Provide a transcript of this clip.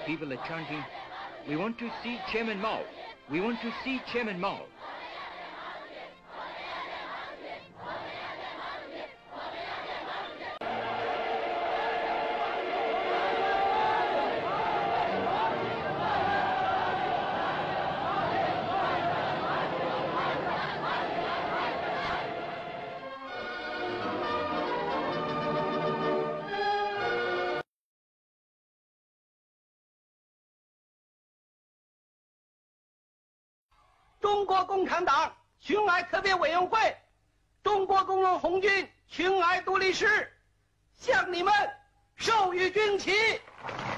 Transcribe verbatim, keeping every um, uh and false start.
people are chanting, "We want to see Chairman Mao. We want to see Chairman Mao." 中国共产党群哀特别委员会、中国工农红军群哀独立师向你们授予军旗。